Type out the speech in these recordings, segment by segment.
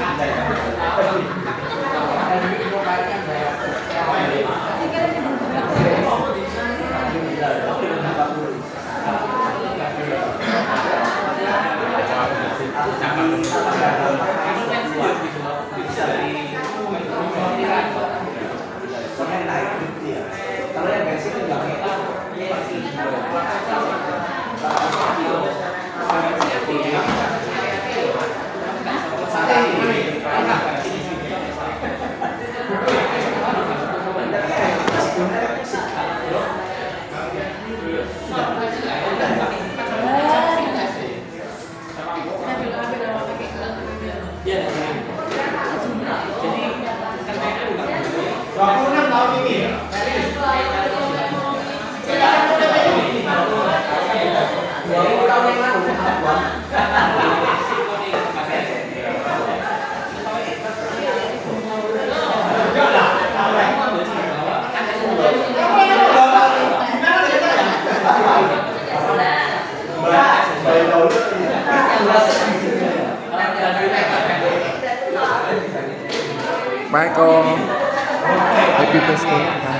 Michael, happy birthday.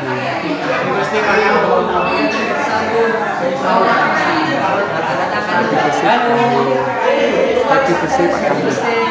Happy birthday Pak Kanu.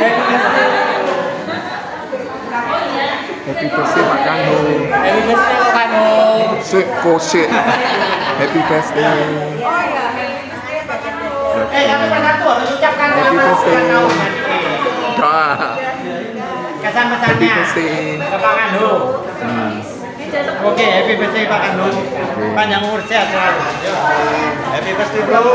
Happy birthday Pak Kanu. Happy birthday Pak Kanu. Shit, shit. Happy birthday. Oh ya, happy birthday Pak Kanu. Yang persatu harus ucapkan nama Pak Kanu. Doa. Kesan-pesannya ke Pak Kanu. Oke, happy birthday Pak Kanu. Panjang umur sehat selalu. Happy birthday bro.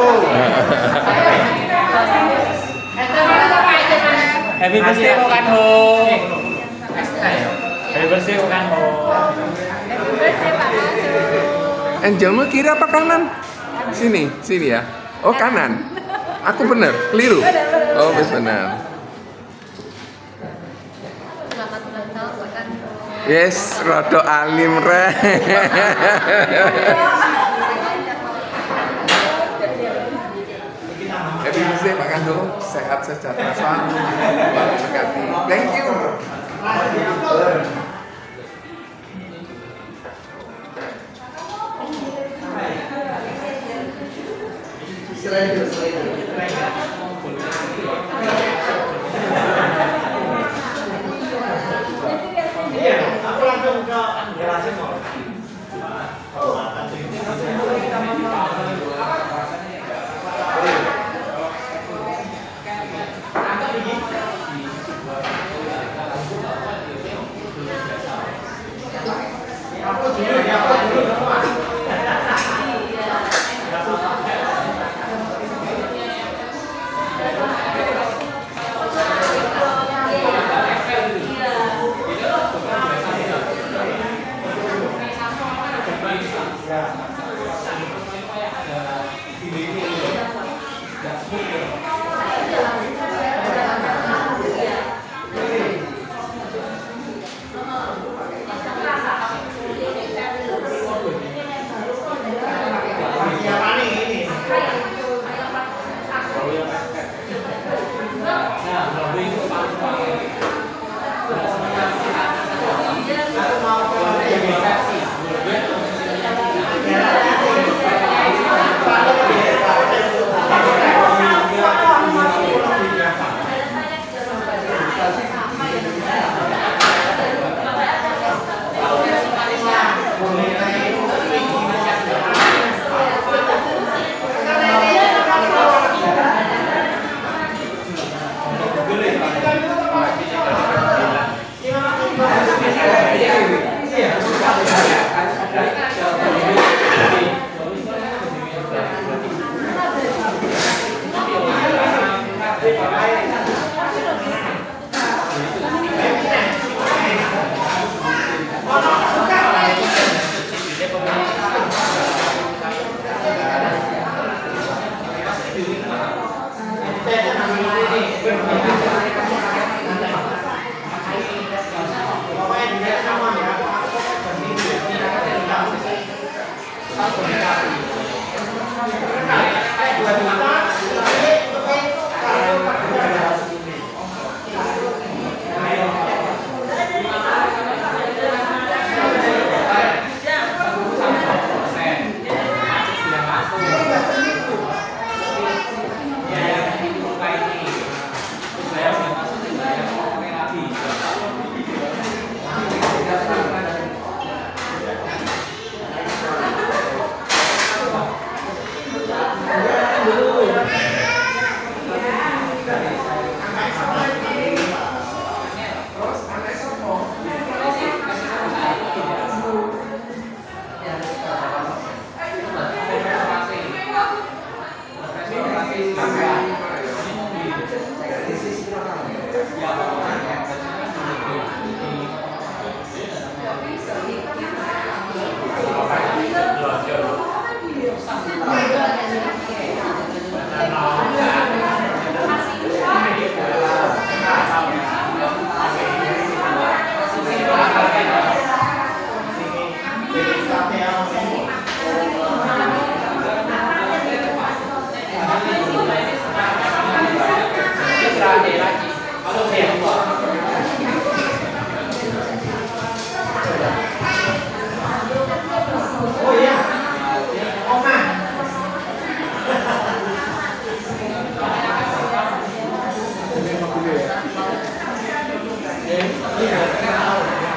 Happy birthday Pak Kanu. Happy birthday Pak Kanu. Happy birthday Pak Kanu. Angelmu kiri apa kanan? Sini, sini ya. Oh kanan. Aku bener, keliru. Oh benar. Selamat ulang tahun Pak Kanu. Yes, rodo alim re. Happy birthday Pak Kanu, sehat sejahtera selalu. Berkati. Thank you. Aku langsung ke relasi mau.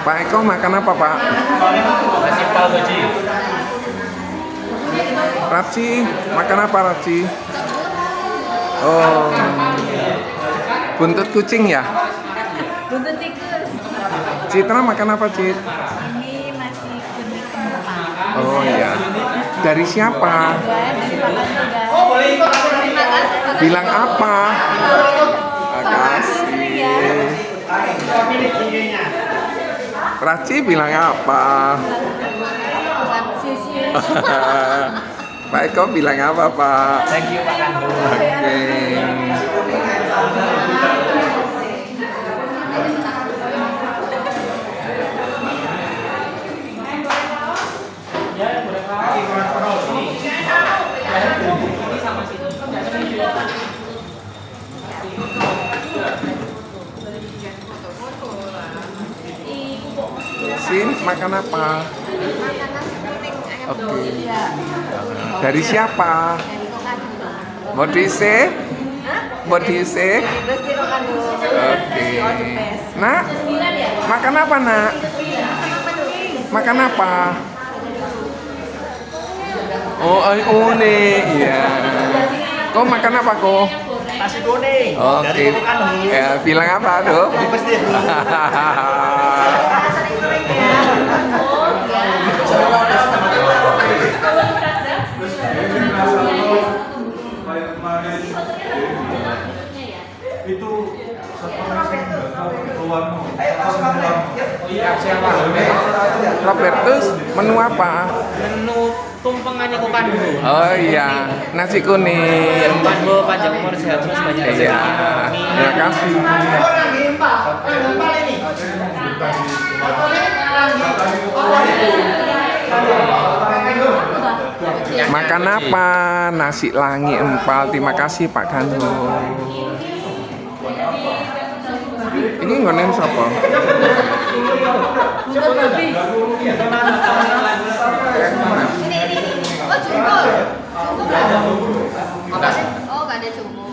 Pak Eko makan apa Pak? Nasi pal goji. Raci makan apa Raci? Oh, buntut kucing ya? Buntut tikus. Citra makan apa Cit? Ini masih kuning kempang. Oh iya. Dari siapa? Dari makan juga. Terima kasih. Bilang apa? Makasih. Raci bilang apa? Pak Eko bilang apa Pak? Thank you Pak Kandu. Oke. Sin, makan apa? Makan nasi kuning ayam Oke. goreng. Dari siapa? Dari Kokadu. What do you say? What do you say? Besti Kokadu. Oke. All the best. Nak, makan apa nak? Makan apa? Oh, nih, iya. Kau makan apa kau? Nasi kuning. Oke. Dari Pak Kandu. Ya, bilang apa tuh? Pasti. Itu keluar Robertus, menu apa? Menu tumpengannya Pak Kandu. Oh iya, nasi kuning. Kandu panjang umur sehat terus banyak rezeki. Iya, terima kasih. Makan apa? Nasi langi empal. Terima kasih Pak Kandu. Ini ngonen siapa? Ini. Oh, jumbo. Oh, nggak ada jumbo.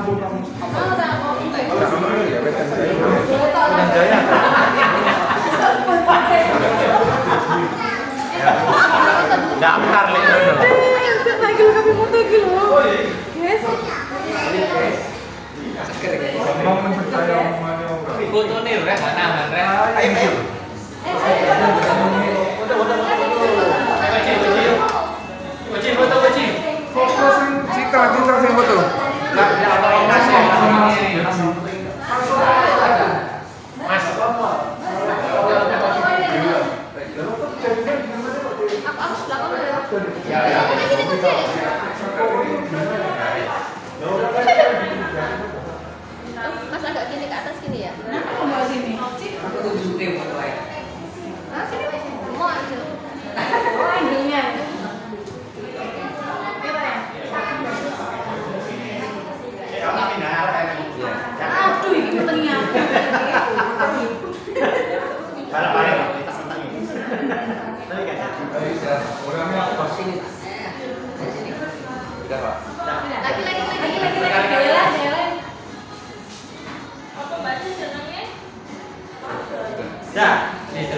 Daftar nih. Ayo, kami foto dulu. Yes. Foto nih, Rek. Mana, Rek? Ayo. Citra sing foto. Aku belakang ya. Ini kecil. Mas agak gini ke atas gini ya? Mau sini. Ah, sini Mas. Mau aja. Oh, angle-nya. Aduh, ini pentingnya. Lagi. Ya.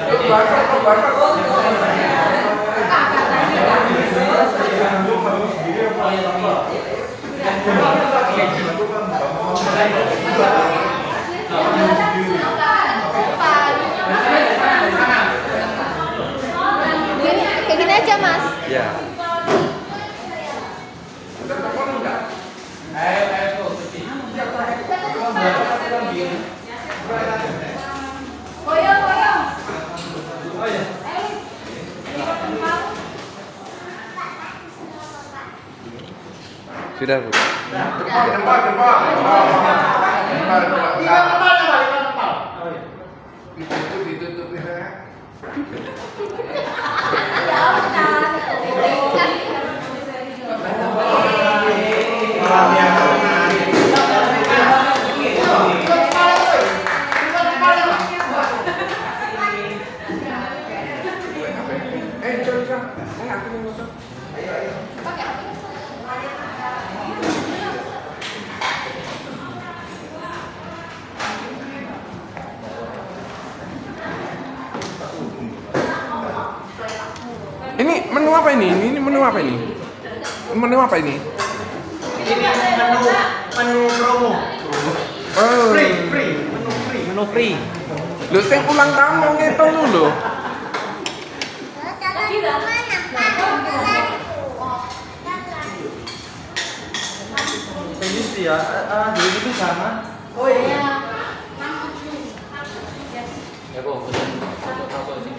Kayak gini aja Mas. Ya. Sudah Bu. Ditutup ya. Ini menu apa ini? Ini menu apa ini? Menu apa ini? Ini menu promo. Oh. Menu free. Lho sing ulang tahun mau ngitung dulu. Ini sih ya, dulu itu sama. Oh iya. Ya kok, satu sini.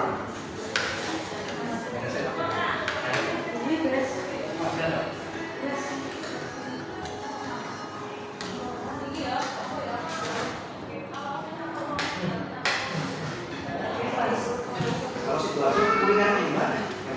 Kalau situasi kulinernya gimana?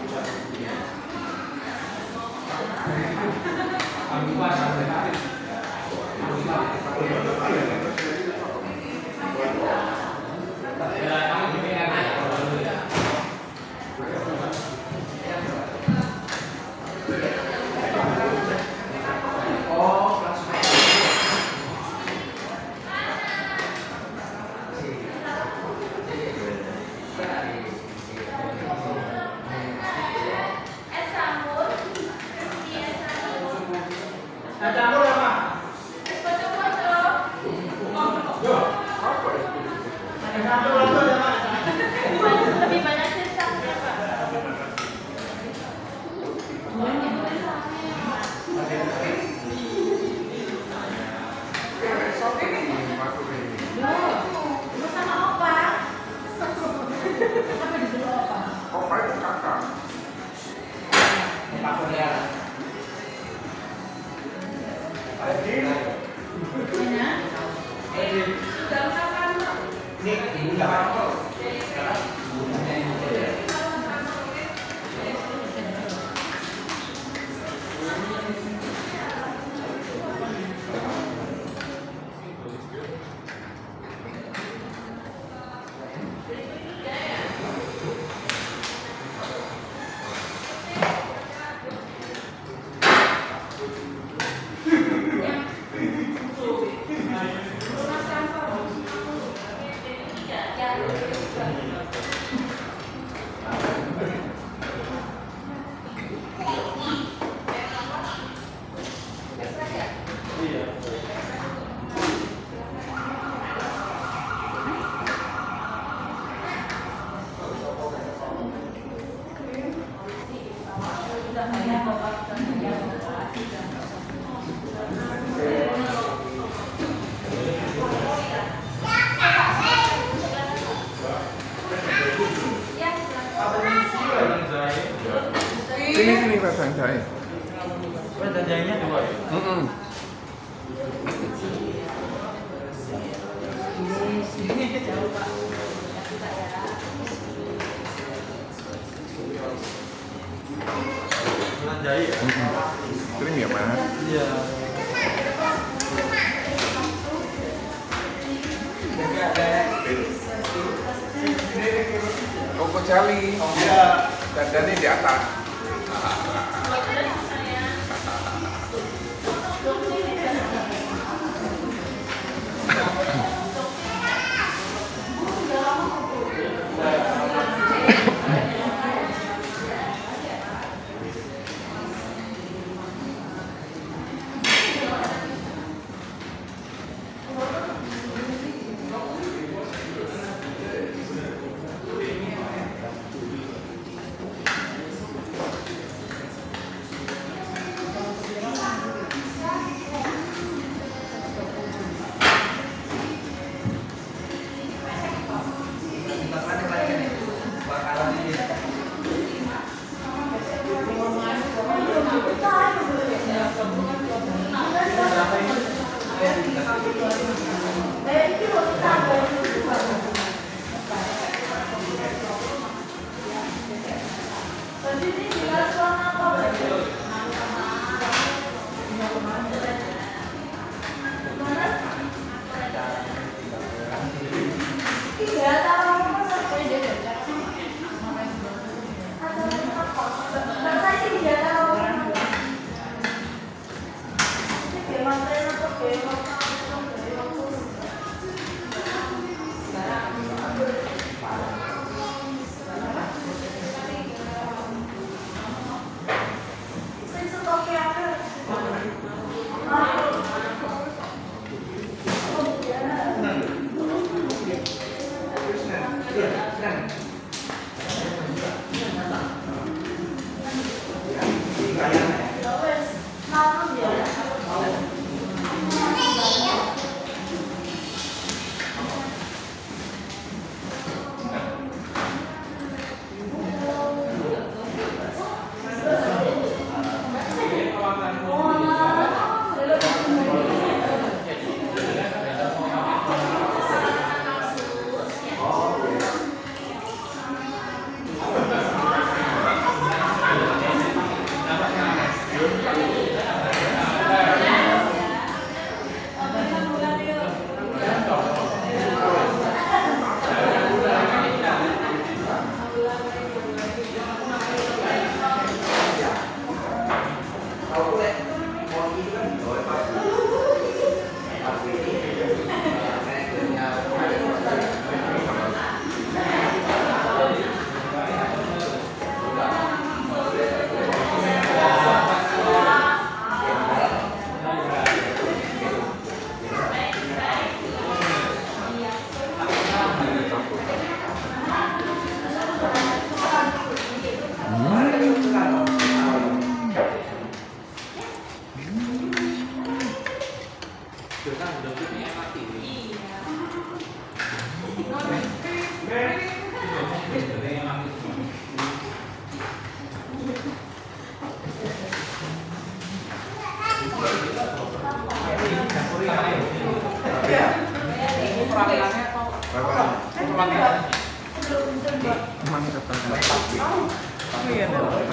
Lebih banyak sesaknya, Pak. Sama opa. Apa dulu opa? Opa itu kakak. Pak Kurnia. Enak. Sudah makan, Pak. Ini enggak. Sini Pak Sanjay. Jajannya dua ya? Jahit ya? Krim ya Mas? Iya. Koko Cali. Iya. Dan di atas. Emang kata Iya.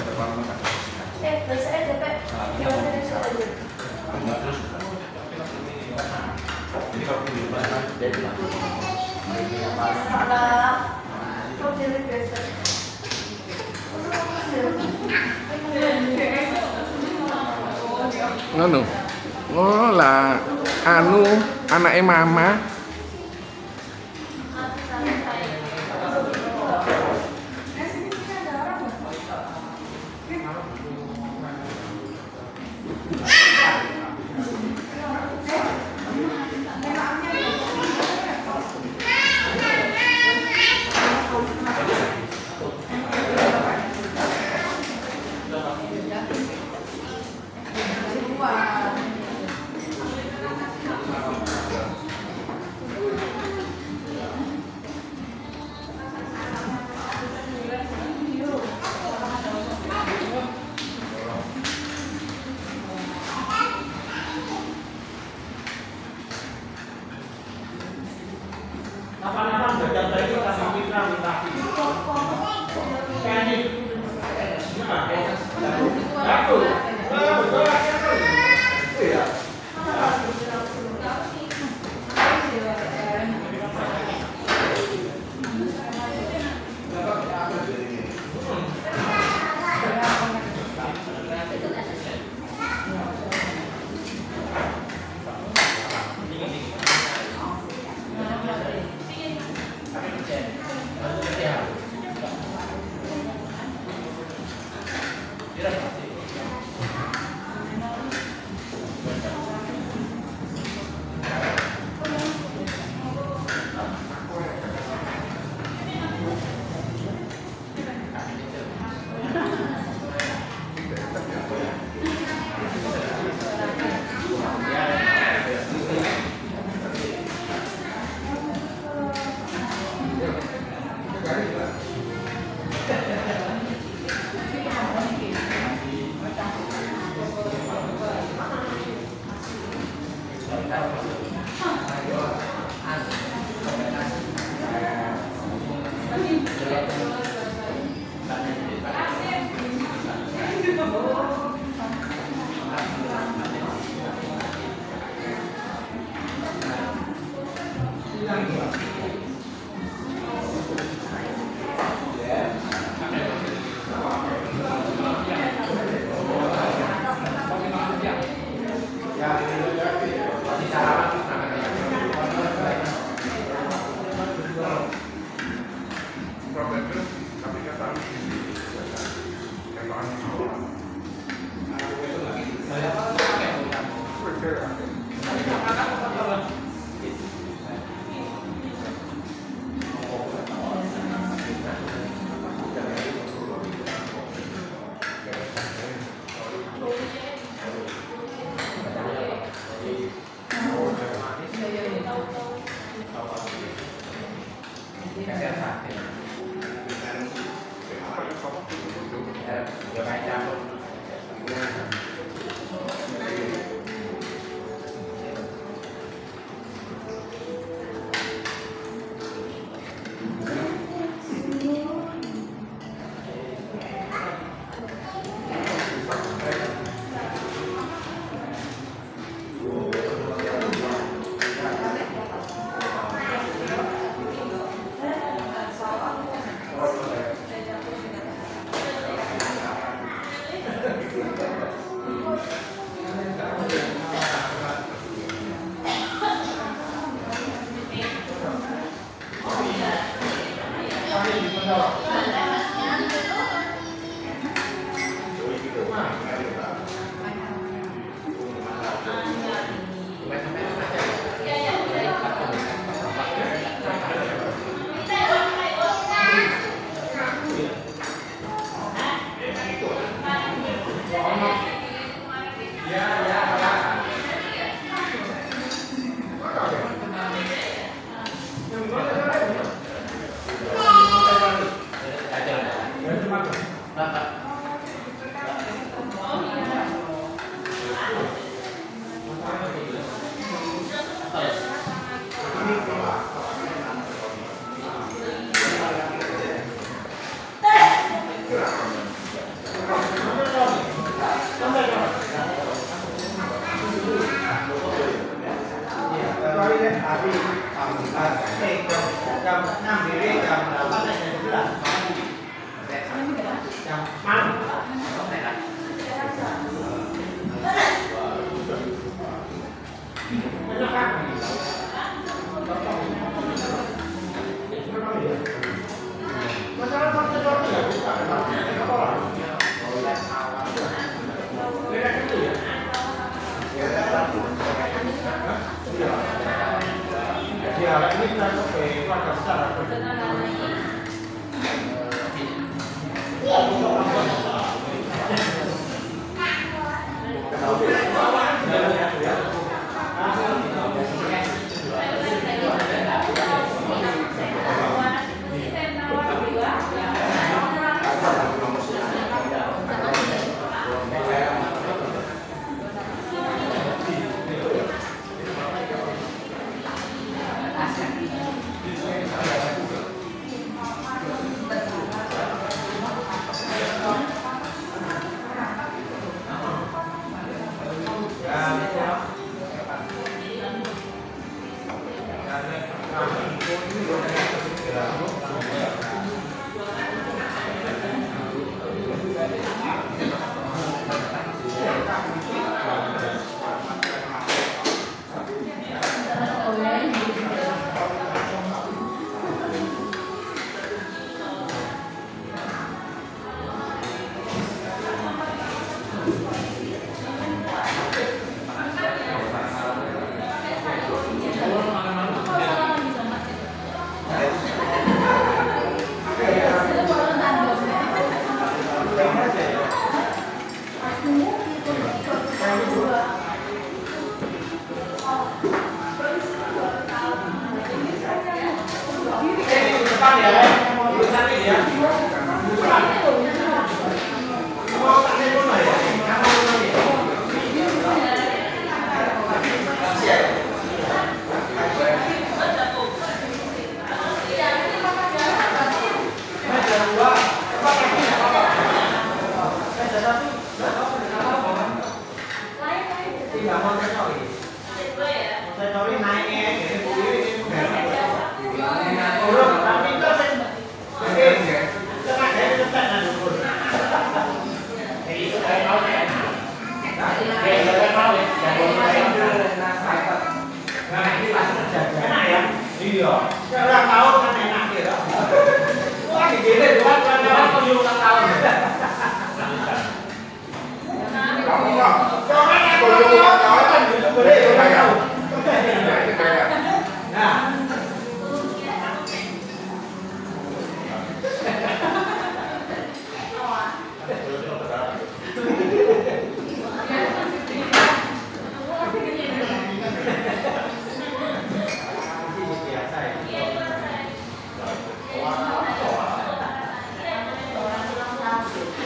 ngono. Oh lah, anu anake mama.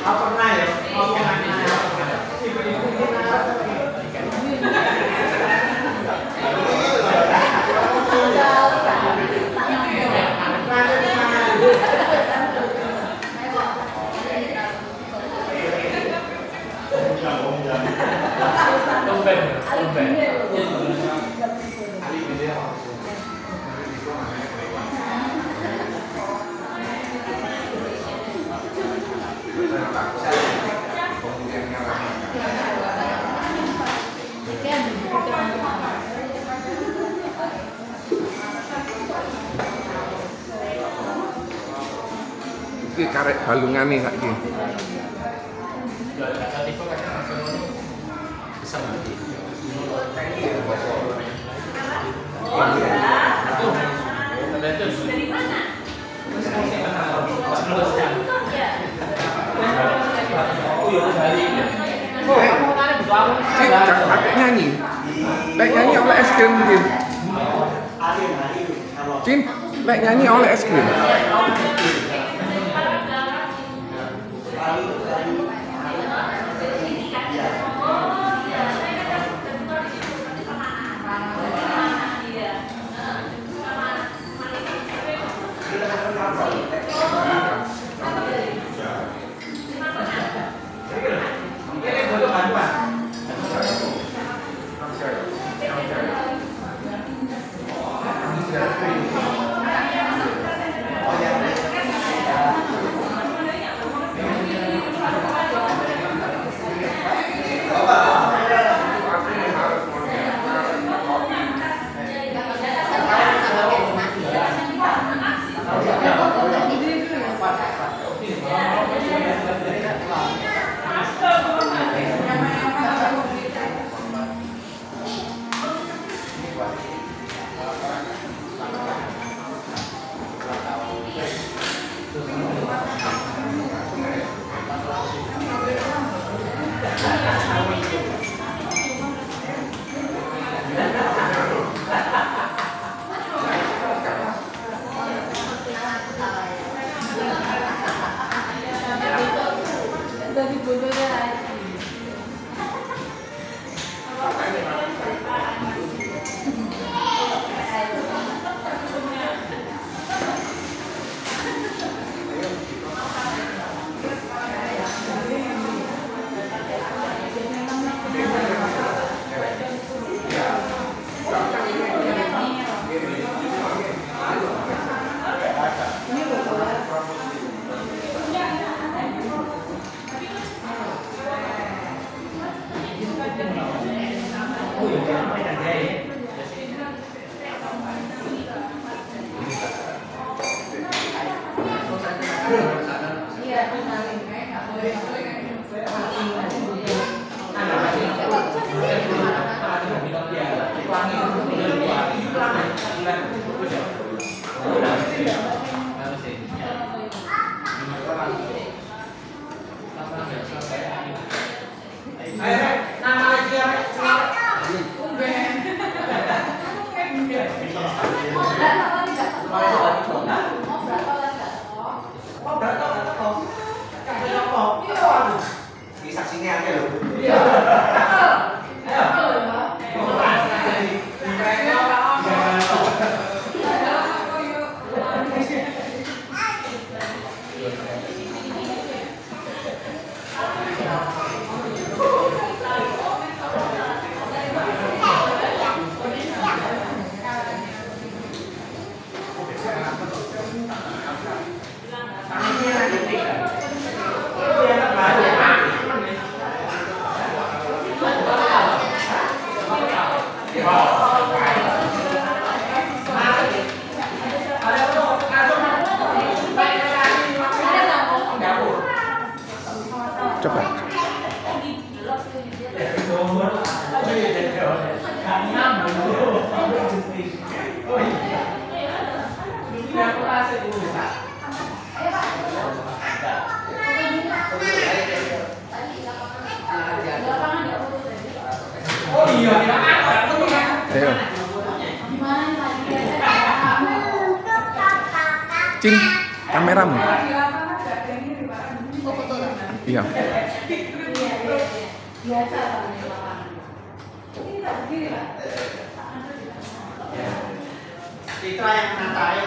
pernah ya? Iki karek balungane saiki. Dari mana? Cik, kakek nyanyi. Lek nyanyi oleh es krim mungkin. Cin, lek nyanyi oleh es krim. Ayo. Cin, kameramu. Oh, foto lah. Iya. Citra yang menata, ayo.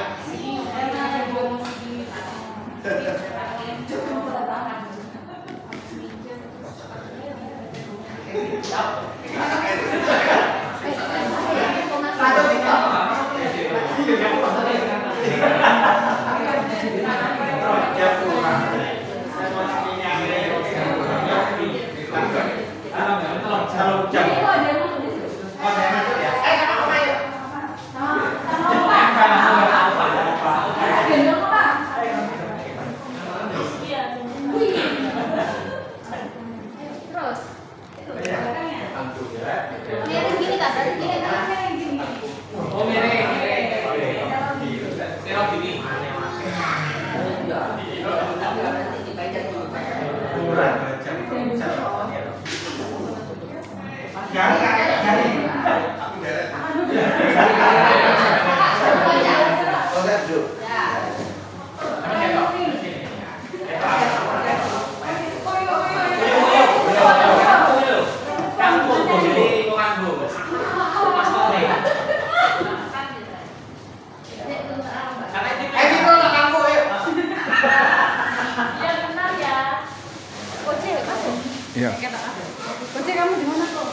Iya. Oce, kamu di mana kok?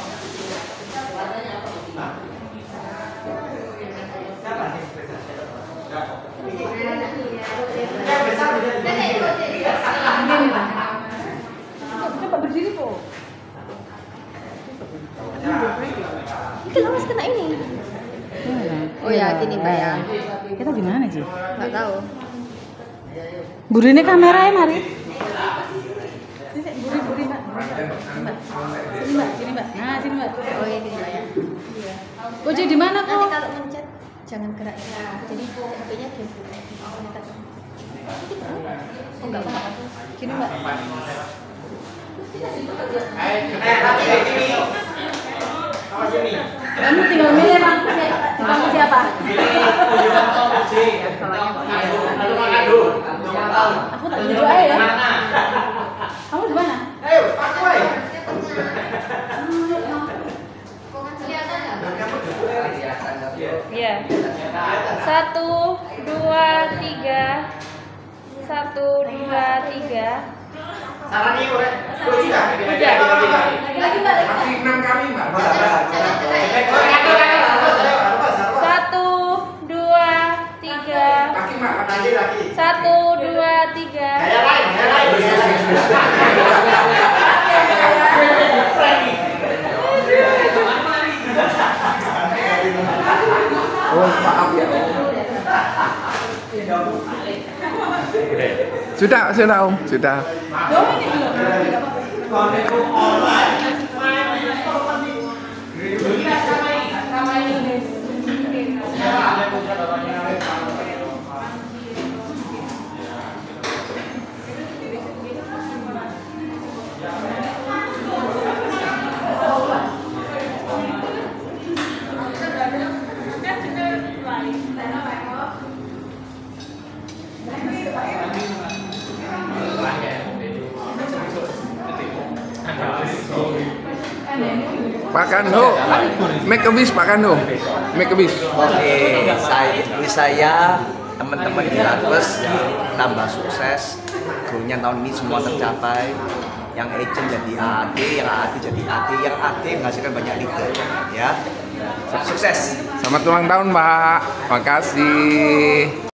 Coba berdiri kok. Itu lawas kena ini. Oh ya, gini Mbak ya. Kita gimana sih? Nggak tahu. Burine kameranya mari. Buri Mbak. Sini Mbak, sini Mbak. Nah, sini Mbak. Oh iya, gini Mbak ya. Oh, jadi di mana Nanti kok? kalau mencet jangan gerak. Jadi HP-nya diam. Oh enggak apa-apa. Gini Mbak. Lagi di sini. Sama sini. Kamu tinggal milih kamu siapa? Aku tak tunjuk aja ya. Kamu di mana? Ayo, aku aja. Iya. 1, 2, 3. 1, 2, 3. Sarannya udah. Lagi Mbak, lagi. Masih 6 kali, Mbak. 1, 2, 3. Laki, Mbak. Lagi. 1, 2, 3. Kayak lain. Oh, maaf ya. Sudah Om, sudah. Pak Kando, make a wish Pak Kando, make a wish. Oke, saya teman-teman di Latvers tambah sukses, goalnya tahun ini semua tercapai. Yang agent jadi AAD, yang AAD jadi AD, yang AD menghasilkan banyak leader, ya. Sukses. Selamat ulang tahun Pak, makasih.